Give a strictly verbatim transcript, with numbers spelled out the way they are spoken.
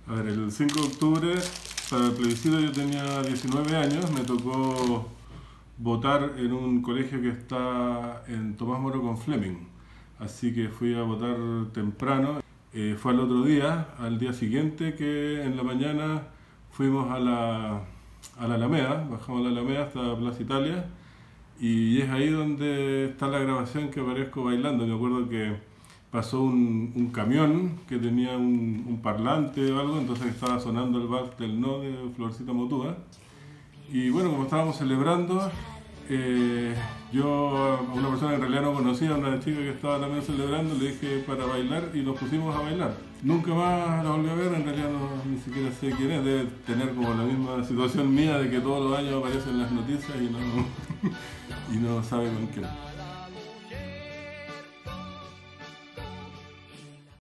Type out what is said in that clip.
A ver, el cinco de octubre, para el plebiscito yo tenía diecinueve años, me tocó votar en un colegio que está en Tomás Moro con Fleming. Así que fui a votar temprano. Eh, fue al otro día, al día siguiente, que en la mañana fuimos a la, a la Alameda, bajamos a la Alameda hasta Plaza Italia, y es ahí donde está la grabación que aparezco bailando. Me acuerdo que pasó un, un camión que tenía un, un parlante o algo, entonces estaba sonando el vals del No de Florcita Motúa. Y bueno, como estábamos celebrando, eh, yo a una persona que en realidad no conocía, a una chica que estaba también celebrando, le dije para bailar y nos pusimos a bailar. Nunca más la volví a ver, en realidad no, ni siquiera sé quién es, debe tener como la misma situación mía de que todos los años aparecen las noticias y no, y no sabe con quién.